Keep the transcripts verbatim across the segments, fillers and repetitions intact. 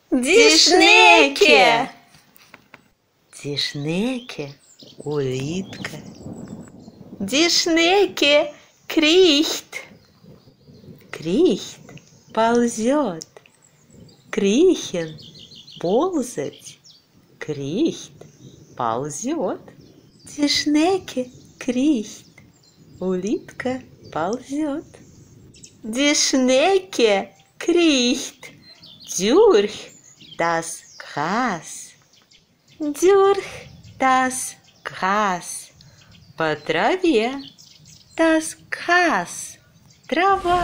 Die Schnecke. Die Schnecke, улитка. Die Schnecke kriecht. Крихт, ползет. Крихен, ползать. Крихт, ползет. Die Schnecke kriecht. Улитка ползет. Die Schnecke kriecht Durch das Gras. durch Das Gras. По траве. Das Gras. Трава.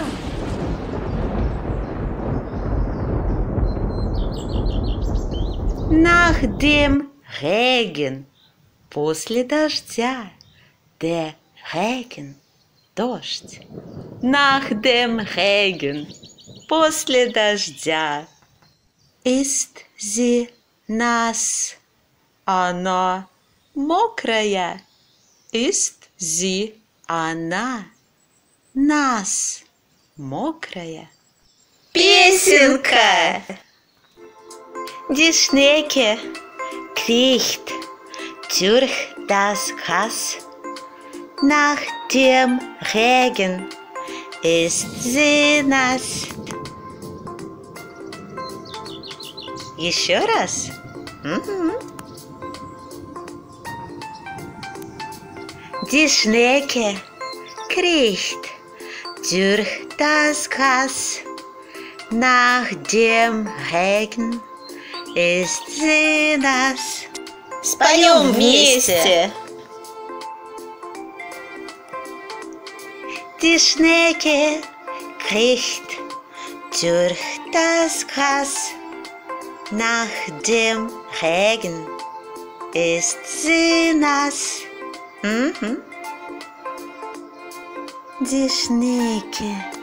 Nach dem Regen. После дождя. Der Regen. Дождь. Nach dem Regen. После дождя. Ist sie nass? Она мокрая. Ist sie она? Nass. Мокрая. Песенка. Die Schnecke kriecht durch das Gras. Nach dem Regen ist sie nass. Еще раз. Mhm. Die Schnecke kriecht durch das Gras. Nach dem Regen ist sie nass. Споем вместе. Die Schnecke kriecht durch das Gras. Nach dem Regen ist sie nass. Mhm. Die Schnecke